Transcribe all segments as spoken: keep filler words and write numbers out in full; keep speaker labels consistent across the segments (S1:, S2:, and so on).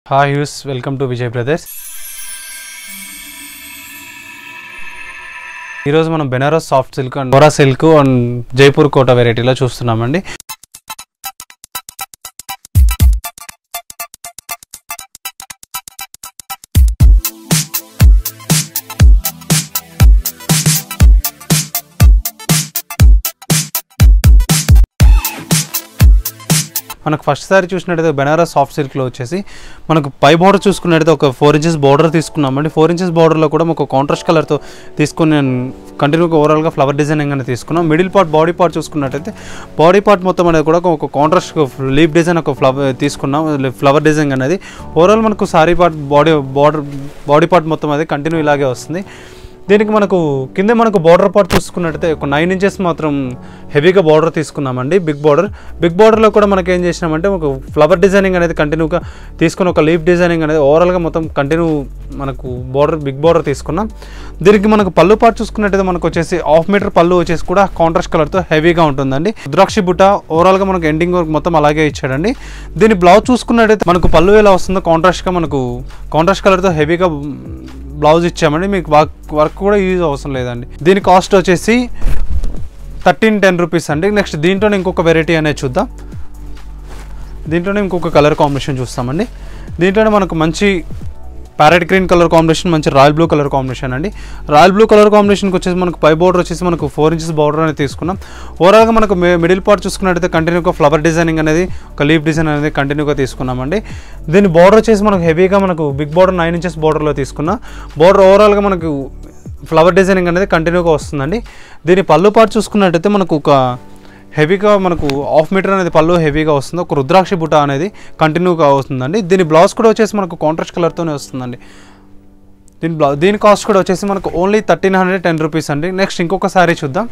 S1: Hi Hughes, welcome to Vijay Brothers. ఈ రోజు మనం Banaras soft silk and kora silk and Jaipur Kota వెరైటీలో చూస్తున్నామండి. మనకు ఫస్ట్ సారి చూసినట్టయితే బెనారస్ సాఫ్ట్ సిల్క్లో వచ్చేసి మనకు పై బోర్డర్ చూసుకున్నట్టయితే ఒక ఫోర్ ఇంచెస్ బోర్డర్ తీసుకున్నామండి. ఫోర్ ఇంచెస్ బోర్డర్లో కూడా ఒక కాంట్రాస్ట్ కలర్తో తీసుకుని నేను కంటిన్యూగా ఓవరాల్గా ఫ్లవర్ డిజైనింగ్ అనేది తీసుకున్నాం. మిడిల్ పార్ట్ బాడీ పార్ట్ చూసుకున్నట్టయితే బాడీ పార్ట్ మొత్తం అనేది కూడా ఒక కాంట్రాస్ట్ లీఫ్ డిజైన్ ఒక ఫ్లవర్ తీసుకున్నాం. ఫ్లవర్ డిజైన్ అనేది ఓవరాల్ మనకు sari part body border body part మొత్తం అనేది కంటిన్యూ ఇలాగే వస్తుంది. దీనికి మనకు కింద మనకు బార్డర్ పార్ట్ చూసుకున్నట్టయితే ఒక నైన్ ఇంచెస్ మాత్రం హెవీగా బార్డర్ తీసుకున్నామండి. బిగ్ బార్డర్ బిగ్ బార్డర్లో కూడా మనకి ఏం చేసినామంటే ఒక ఫ్లవర్ డిజైనింగ్ అనేది కంటిన్యూగా తీసుకుని ఒక లీఫ్ డిజైనింగ్ అనేది ఓవరాల్గా మొత్తం కంటిన్యూ మనకు బార్డర్ బిగ్ బార్డర్ తీసుకున్నాం. దీనికి మనకు పళ్ళు పార్ట్ చూసుకున్నట్టయితే మనకు వచ్చేసి హాఫ్ మీటర్ పళ్ళు వచ్చేసి కూడా కాంట్రాస్ట్ కలర్తో హెవీగా ఉంటుందండి. రుద్రాక్షి బుట్ట ఓవరాల్గా మనకు ఎండింగ్ వర్క్ మొత్తం అలాగే ఇచ్చాడండి. దీని బ్లౌజ్ చూసుకున్నట్టయితే మనకు పళ్ళు ఎలా వస్తుందో కాంట్రాస్ట్గా మనకు కాంట్రాస్ట్ కలర్తో హెవీగా బ్లౌజ్ ఇచ్చామండి. మీకు వర్క్ వర్క్ కూడా యూజ్ అవసరం లేదండి. దీని కాస్ట్ వచ్చేసి థర్టీన్ టెన్ రూపీస్ అండి. నెక్స్ట్ దీంట్లోనే ఇంకొక వెరైటీ అనేది చూద్దాం. దీంట్లోనే ఇంకొక కలర్ కాంబినేషన్ చూస్తామండి. దీంట్లోనే మనకు మంచి ప్యారెట్ గ్రీన్ కలర్ కాంబినేషన్, మంచి రాయల్ బ్లూ కలర్ కాంబినేషన్ అండి. రాయల్ బ్లూ కలర్ కాంబినేషన్కి వచ్చేసి మనకు పై బోర్డర్ వచ్చేసి మనకు ఫోర్ ఇంచెస్ బోర్డర్ అనేది తీసుకున్నాం. ఓవరాల్గా మనకు మిడిల్ పార్ట్ చూసుకున్నట్టయితే కంటిన్యూగా ఫ్లవర్ డిజైనింగ్ అనేది ఒక లీఫ్ డిజైన్ అనేది కంటిన్యూగా తీసుకున్నామండి. దీని బోర్డర్ వచ్చేసి మనకు హెవీగా మనకు బిగ్ బోర్డర్ నైన్ ఇంచెస్ బోర్డర్లో తీసుకున్నాం. బోర్డర్ ఓవరాల్గా మనకు ఫ్లవర్ డిజైనింగ్ అనేది కంటిన్యూగా వస్తుందండి. దీని పళ్ళు పార్ట్ చూసుకున్నట్టయితే మనకు ఒక హెవీగా మనకు హాఫ్ మీటర్ అనేది పళ్ళు హెవీగా వస్తుంది. ఒక రుద్రాక్షి బుట్ట అనేది కంటిన్యూగా వస్తుందండి. దీని బ్లౌజ్ కూడా వచ్చేసి మనకు కాంట్రాస్ట్ కలర్తోనే వస్తుందండి. దీని బ్లౌజ్ దీని కాస్ట్ కూడా వచ్చేసి మనకు only thirteen hundred ten rupees అండి. నెక్స్ట్ ఇంకొక శారీ చూద్దాం.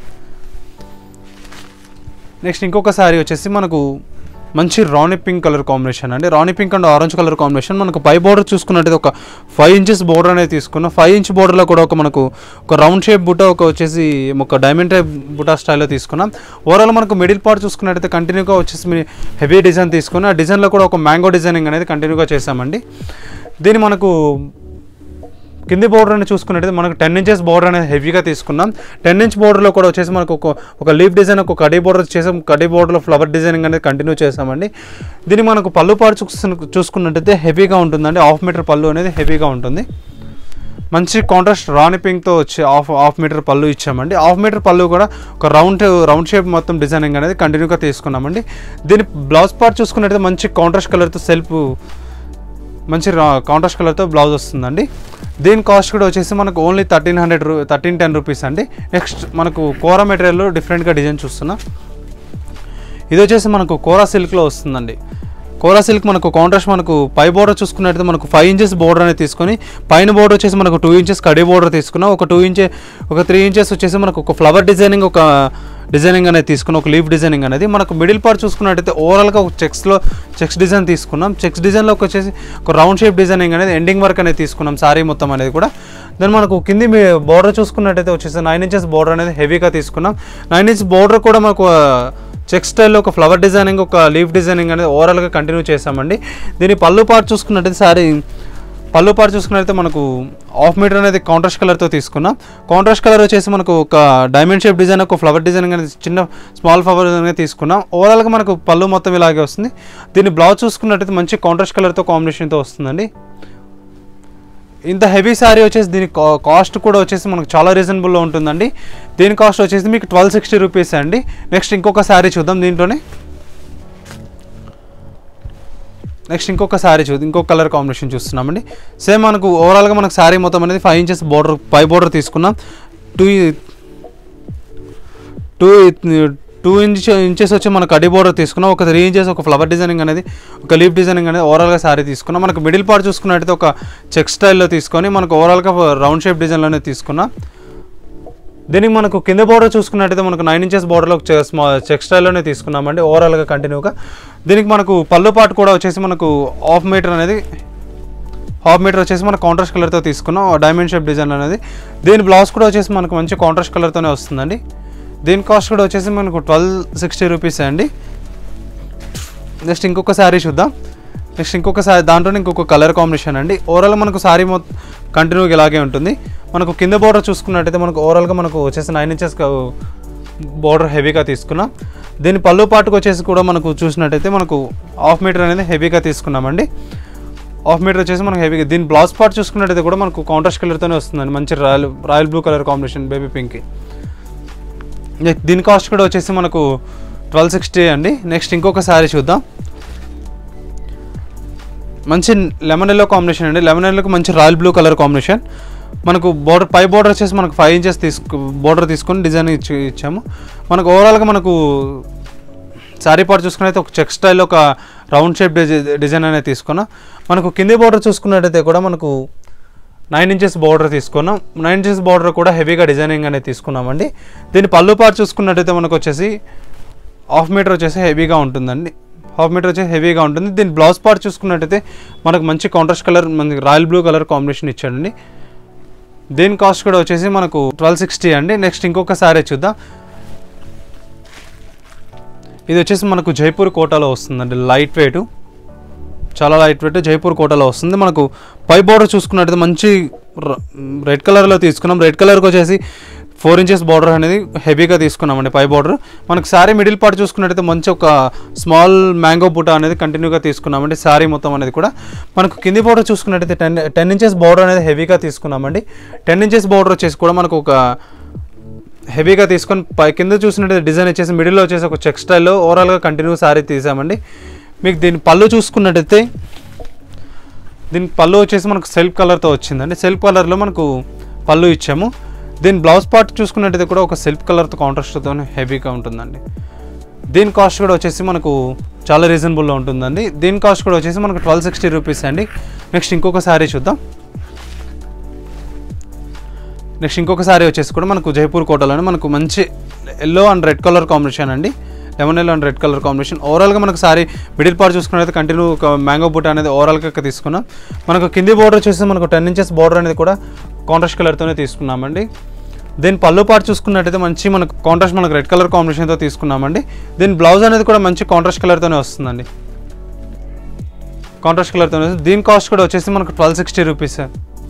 S1: నెక్స్ట్ ఇంకొక శారీ వచ్చేసి మనకు మంచి రాణి పింక్ కలర్ కాంబినేషన్ అండి. Rani pink and orange colour combination. మనకు పై బోర్డర్ చూసుకున్నట్టయితే ఒక ఫైవ్ ఇంచెస్ బోర్డర్ అనేది తీసుకున్నాం. ఫైవ్ ఇంచ్ బోర్డర్లో కూడా ఒక మనకు ఒక రౌండ్ షేప్ బుట్ట ఒక వచ్చేసి ఒక డైమండ్ టైప్ బుట్ట స్టైల్లో తీసుకున్నాం. ఓవరాల్ మనకు మిడిల్ పార్ట్ చూసుకున్నట్టయితే కంటిన్యూగా వచ్చేసి హెవీ డిజైన్ తీసుకుని ఆ డిజైన్లో కూడా ఒక మ్యాంగో డిజైనింగ్ అనేది కంటిన్యూగా చేసామండి. దీన్ని మనకు కింది బోర్డర్ అనేది చూసుకున్నట్టయితే మనకు టెన్ ఇంచెస్ బోర్డర్ అనేది హెవీగా తీసుకున్నాం. టెన్ ఇంచ్ బోర్డర్లో కూడా వచ్చేసి మనకు ఒక ఒక లీఫ్ డిజైన్ ఒక కడీ బోర్డర్ చేసాం. కడీ బోర్డర్లో ఫ్లవర్ డిజైనింగ్ అనేది కంటిన్యూ చేసామండి. దీనికి మనకు పళ్ళు పాటు చూసుకు చూసుకున్నట్టయితే హెవీగా ఉంటుందండి. హాఫ్ మీటర్ పళ్ళు అనేది హెవీగా ఉంటుంది. మంచి కాంట్రాస్ట్ రాణి పింక్తో వచ్చి హాఫ్ హాఫ్ మీటర్ పళ్ళు ఇచ్చామండి. హాఫ్ మీటర్ పళ్ళు కూడా ఒక రౌండ్ రౌండ్ షేప్ మొత్తం డిజైనింగ్ అనేది కంటిన్యూగా తీసుకున్నామండి. దీని బ్లౌజ్ పార్ట్ చూసుకున్నట్టయితే మంచి కాంట్రాస్ట్ కలర్తో సెల్ఫ్ మంచి కాంట్రాస్ట్ కలర్తో బ్లౌజ్ వస్తుందండి. దీని కాస్ట్ కూడా వచ్చేసి మనకు ఓన్లీ థర్టీన్ హండ్రెడ్ రూ థర్టీన్ టెన్ రూపీస్ అండి. నెక్స్ట్ మనకు కోరా మెటీరియల్లో డిఫరెంట్గా డిజైన్ చూస్తున్నాం. ఇది వచ్చేసి మనకు కోరా సిల్క్లో వస్తుందండి. కోరా సిల్క్ మనకు కాంట్రాస్ట్ మనకు పై బోర్డర్ చూసుకున్నట్టయితే మనకు ఫైవ్ ఇంచెస్ బోర్డర్ అనేది తీసుకొని పైన బోర్డర్ వచ్చేసి మనకు టూ ఇంచెస్ కడీ బోర్డర్ తీసుకున్నాం. ఒక టూ ఇంచె ఒక త్రీ ఇంచెస్ వచ్చేసి మనకు ఒక ఫ్లవర్ డిజైనింగ్ ఒక డిజైనింగ్ అనేది తీసుకున్నాం. ఒక లీఫ్ డిజైనింగ్ అనేది మనకు మిడిల్ పార్ట్ చూసుకున్నట్టయితే ఓవరాల్గా ఒక చెక్స్లో చెక్స్ డిజైన్ తీసుకున్నాం. చెక్స్ డిజైన్లో వచ్చేసి ఒక రౌండ్ షేప్ డిజైనింగ్ అనేది ఎండింగ్ వర్క్ అనేది తీసుకున్నాం సారీ మొత్తం అనేది కూడా. దాని మనకు కింది బోర్డర్ చూసుకున్నట్టయితే వచ్చేసి నైన్ ఇంచెస్ బోర్డర్ అనేది హెవీగా తీసుకున్నాం. నైన్ ఇంచెస్ బోర్డర్ కూడా మనకు చెక్ స్టైల్లో ఒక ఫ్లవర్ డిజైనింగ్ ఒక లీఫ్ డిజైనింగ్ అనేది ఓవరాల్గా కంటిన్యూ చేసామండి. దీని పళ్ళు పార్ట్ చూసుకున్నట్టయితే సారీ పళ్ళు పార్ట్ చూసుకున్నట్టయితే మనకు హాఫ్ మీటర్ అనేది కాంట్రాస్ట్ కలర్తో తీసుకున్నాం. కాంట్రాస్ట్ కలర్ వచ్చేసి మనకు ఒక డైమండ్ షేప్ డిజైన్ ఒక ఫ్లవర్ డిజైనింగ్ అనేది చిన్న స్మాల్ ఫ్లవర్ అనేది తీసుకున్నాం. ఓవరాల్గా మనకు పళ్ళు మొత్తం ఇలాగే వస్తుంది. దీని బ్లౌజ్ చూసుకున్నట్టయితే మంచి కాంట్రాస్ట్ కలర్తో కాంబినేషన్తో వస్తుందండి. ఇంత హెవీ శారీ వచ్చేసి దీని కాస్ట్ కూడా వచ్చేసి మనకు చాలా రీజనబుల్లో ఉంటుందండి. దీని కాస్ట్ వచ్చేసి మీకు ట్వెల్వ్ సిక్స్టీ రూపీస్ అండి. నెక్స్ట్ ఇంకొక శారీ చూద్దాం. దీంట్లోనే నెక్స్ట్ ఇంకొక శారీ చూద్దాం. ఇంకొక కలర్ కాంబినేషన్ చూస్తున్నామండి. సేమ్ మనకు ఓవరాల్గా మనకు శారీ మొత్తం అనేది ఫైవ్ ఇంచెస్ బోర్డర్ పై బోర్డర్ తీసుకున్నాం. Two two two inch inches వచ్చి మనకు కడీ బోర్డర్ తీసుకున్నాం. ఒక త్రీ ఇంచెస్ ఒక ఫ్లవర్ డిజైనింగ్ అనేది ఒక లీఫ్ డిజైనింగ్ అనేది ఓవరాల్గా శారీ తీసుకున్నాం. మనకు మిడిల్ పార్ట్ చూసుకున్నట్టయితే ఒక చెక్ స్టైల్లో తీసుకొని మనకు ఓవరాల్గా రౌండ్ షేప్ డిజైన్లోనే తీసుకున్నాం. దీనికి మనకు కింద బోర్డర్ చూసుకున్నట్టయితే మనకు నైన్ ఇంచెస్ బోర్డర్లో చెక్ స్టైల్లోనే తీసుకున్నామండి ఓవరాల్గా కంటిన్యూగా. దీనికి మనకు పళ్ళు పార్ట్ కూడా వచ్చేసి మనకు హాఫ్ మీటర్ అనేది హాఫ్ మీటర్ వచ్చేసి మనకు కాంట్రాస్ట్ కలర్తో తీసుకున్నాం డైమండ్ షేప్ డిజైన్ అనేది. దీని బ్లౌజ్ కూడా వచ్చేసి మనకు మంచి కాంట్రాస్ట్ కలర్తోనే వస్తుందండి. దీని కాస్ట్ కూడా వచ్చేసి మనకు ట్వెల్వ్ సిక్స్టీ రూపీస్ అండి. నెక్స్ట్ ఇంకొక శారీ చూద్దాం. నెక్స్ట్ ఇంకొకసారి దాంట్లో ఇంకొక కలర్ కాంబినేషన్ అండి. ఓవరాల్ మనకు సారీ మొత్తం కంటిన్యూగా ఇలాగే ఉంటుంది. మనకు కింద బోర్డర్ చూసుకున్నట్టయితే మనకు ఓవరాల్గా మనకు వచ్చేసి నైన్ ఇంచెస్ బోర్డర్ హెవీగా తీసుకున్నాం. దీని పళ్ళు పాటుకు వచ్చేసి కూడా మనకు చూసినట్టయితే మనకు హాఫ్ మీటర్ అనేది హెవీగా తీసుకున్నామండి. హాఫ్ మీటర్ వచ్చేసి మనకు హెవీగా. దీని బ్లౌజ్ పార్ట్ చూసుకున్నట్టయితే కూడా మనకు కాంట్రాస్ట్ కలర్తోనే వస్తుందండి. మంచి royal royal blue colour combination baby పింక్కి. దీని కాస్ట్ కూడా వచ్చేసి మనకు ట్వెల్వ్ సిక్స్టీ అండి. నెక్స్ట్ ఇంకొక శారీ చూద్దాం. మంచి లెమన్ ఎల్లో కాంబినేషన్ అండి. లెమన్ ఎల్లోకి మంచి రాయల్ బ్లూ కలర్ కాంబినేషన్. మనకు బోర్డర్ పై బోర్డర్ వచ్చేసి మనకు ఫైవ్ ఇంచెస్ తీసుకు బోర్డర్ తీసుకొని డిజైన్ ఇచ్చి ఇచ్చాము. మనకు ఓవరాల్గా మనకు శారీ పార్ట్ చూసుకున్నైతే ఒక చెక్ స్టైల్ ఒక రౌండ్ షేప్ డిజైన్ అనేది తీసుకున్నాం. మనకు కింది బోర్డర్ చూసుకున్నట్టయితే కూడా మనకు నైన్ ఇంచెస్ బోర్డర్ తీసుకున్నాం. నైన్ ఇంచెస్ బోర్డర్ కూడా హెవీగా డిజైనింగ్ అనేది తీసుకున్నామండి. దీని పళ్ళు పార్ట్ చూసుకున్నట్టయితే మనకు వచ్చేసి హాఫ్ మీటర్ వచ్చేసి హెవీగా ఉంటుందండి. హాఫ్ మీటర్ వచ్చేసి హెవీగా ఉంటుంది. దీని బ్లౌజ్ పార్ట్ చూసుకున్నట్టయితే మనకు మంచి కాంట్రాస్ట్ కలర్ మనకి రాయల్ బ్లూ కలర్ కాంబినేషన్ ఇచ్చాడండి. దీని కాస్ట్ కూడా వచ్చేసి మనకు ట్వెల్వ్ సిక్స్టీ అండి. నెక్స్ట్ ఇంకొక శారీ చూద్దాం. ఇది వచ్చేసి మనకు జైపూర్ కోటాలో వస్తుందండి. లైట్ వెయిట్, చాలా లైట్ వెయిట్ జైపూర్ కోటాలో వస్తుంది. మనకు పై బోర్డర్ చూసుకున్నట్టయితే మంచి రెడ్ కలర్లో తీసుకున్నాం. రెడ్ కలర్కి వచ్చేసి ఫోర్ ఇంచెస్ బార్డర్ అనేది హెవీగా తీసుకున్నామండి పై బార్డర్. మనకు శారీ మిడిల్ పార్ట్ చూసుకున్నట్టయితే మంచి ఒక స్మాల్ మ్యాంగో బుట్ట అనేది కంటిన్యూగా తీసుకున్నామండి. శారీ మొత్తం అనేది కూడా మనకు కింది బార్డర్ చూసుకున్నట్టయితే టెన్ టెన్ ఇంచెస్ బార్డర్ అనేది హెవీగా తీసుకున్నామండి. టెన్ ఇంచెస్ బార్డర్ వచ్చేసి కూడా మనకు ఒక హెవీగా తీసుకొని పై కింద చూసినట్టయితే డిజైన్ వచ్చేసి మిడిల్లో వచ్చేసి ఒక చెక్ స్టైల్లో ఓవరాల్గా కంటిన్యూ శారీ తీసామండి. మీకు దీని పళ్ళు చూసుకున్నట్టయితే దీని పళ్ళు వచ్చేసి మనకు సెల్ఫ్ కలర్తో వచ్చిందండి. సెల్ఫ్ కలర్లో మనకు పళ్ళు ఇచ్చాము. దీని బ్లౌజ్ పార్ట్ చూసుకున్నట్టయితే కూడా ఒక సెల్ఫ్ కలర్తో కాంట్రాస్ట్తో హెవీగా ఉంటుందండి. దీని కాస్ట్ కూడా వచ్చేసి మనకు చాలా రీజనబుల్లో ఉంటుందండి. దీని కాస్ట్ కూడా వచ్చేసి మనకు ట్వెల్వ్ సిక్స్టీ రూపీస్ అండి. నెక్స్ట్ ఇంకొక శారీ చూద్దాం. నెక్స్ట్ ఇంకొక శారీ వచ్చేసి కూడా మనకు జైపూర్ కోటలోనే మనకు మంచి yellow and red colour combination అండి. Lemon yellow and red colour combination. ఓవరాల్గా మనకు సారీ మిడిల్ పార్ట్ చూసుకున్నట్లయితే కంటిన్యూ ఒక మ్యాంగో బుట్ట అనేది ఓవరాల్గా తీసుకున్నాం. మనకు కింది బోర్డర్ వచ్చేసి మనకు టెన్ ఇంచెస్ బోర్డర్ అనేది కూడా కాంట్రాస్ట్ కలర్తోనే తీసుకున్నామండి. దీని పళ్ళు పార్ట్ చూసుకున్నట్టయితే మంచి మనకు కాంట్రాస్ట్ మనకు రెడ్ కలర్ కాంబినేషన్తో తీసుకున్నామండి. దీని బ్లౌజ్ అనేది కూడా మంచి కాంట్రాస్ట్ కలర్తోనే వస్తుందండి. కాంట్రాస్ట్ కలర్తోనే వస్తుంది. దీని కాస్ట్ కూడా వచ్చేసి మనకు ట్వెల్వ్ సిక్స్టీ రూపీస్.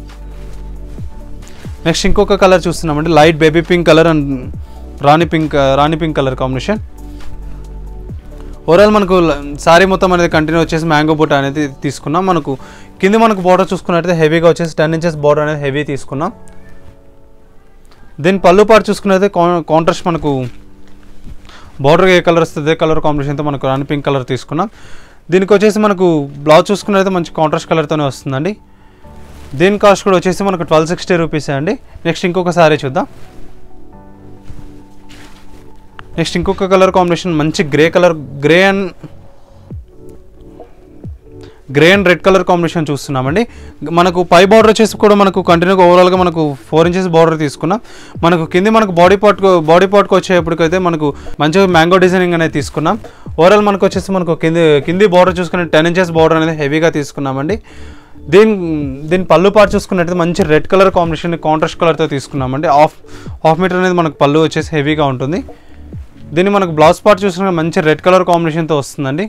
S1: నెక్స్ట్ ఇంకొక కలర్ చూస్తున్నామండి. Light baby pink colour and రాణి పింక్ రాణి పింక్ కలర్ కాంబినేషన్. ఓవరాల్ మనకు సారీ మొత్తం అనేది కంటిన్యూ వచ్చేసి మ్యాంగో బుట్ట అనేది తీసుకున్నాం. మనకు కింద మనకు బార్డర్ చూసుకున్నట్టయితే హెవీగా వచ్చేసి టెన్ ఇంచెస్ బార్డర్ అనేది హెవీ తీసుకున్నాం. దీని పళ్ళు పార్ట్ చూసుకున్నట్టయితే కాంట్రాస్ట్ మనకు బార్డర్ ఏ కలర్ వస్తుంది అదే కలర్ కాంబినేషన్తో మనకు రాణి పింక్ కలర్ తీసుకున్నాం. దీనికి వచ్చేసి మనకు బ్లౌజ్ చూసుకున్నట్టయితే మంచి కాంట్రాస్ట్ కలర్తోనే వస్తుందండి. దీని కాస్ట్ కూడా వచ్చేసి మనకు ట్వెల్వ్ సిక్స్టీ రూపీసే అండి. నెక్స్ట్ ఇంకొక సారీ చూద్దాం. నెక్స్ట్ ఇంకొక కలర్ కాంబినేషన్ మంచి grey colour grey and grey and red colour combination చూస్తున్నామండి. మనకు పై బార్డర్ వచ్చేసి కూడా మనకు కంటిన్యూగా ఓవరాల్గా మనకు ఫోర్ ఇంచెస్ బార్డర్ తీసుకున్నాం. మనకు కింది మనకు బాడీ పార్ట్ బాడీ పార్ట్కి వచ్చేప్పటికైతే మనకు మంచిగా మ్యాంగో డిజైనింగ్ అనేది తీసుకున్నాం. ఓవరాల్ మనకు వచ్చేసి మనకు కింది కింది బార్డర్ చూసుకుని టెన్ ఇంచెస్ బార్డర్ అనేది హెవీగా తీసుకున్నామండి. దీని దీని పళ్ళు పార్ట్ చూసుకున్నట్టయితే మంచి రెడ్ కలర్ కాంబినేషన్ కాంట్రాస్ట్ కలర్తో తీసుకున్నామండి. హాఫ్ హాఫ్ మీటర్ అనేది మనకు పళ్ళు వచ్చేసి హెవీగా ఉంటుంది. దీన్ని మనకు బ్లౌజ్ పార్ట్ చూసుకున్న మంచి రెడ్ కలర్ కాంబినేషన్తో వస్తుందండి.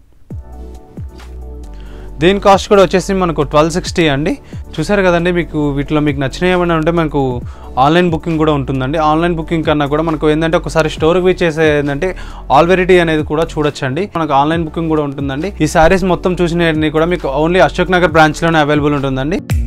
S1: దీని కాస్ట్ కూడా వచ్చేసి మనకు ట్వెల్వ్ సిక్స్టీ అండి. చూసారు కదండి. మీకు వీటిలో మీకు నచ్చినవి ఏమైనా ఉంటే మనకు ఆన్లైన్ బుకింగ్ కూడా ఉంటుందండి. ఆన్లైన్ బుకింగ్ కన్నా కూడా మనకు ఏంటంటే ఒకసారి స్టోర్కి విజిట్ చేసే ఏంటంటే ఆల్ వెరైటీ అనేది కూడా చూడొచ్చండి. మనకు ఆన్లైన్ బుకింగ్ కూడా ఉంటుందండి. ఈ శారీస్ మొత్తం చూసినవన్నీ కూడా మీకు ఓన్లీ అశోక్ నగర్ బ్రాంచ్లోనే అవైలబుల్ ఉంటుందండి.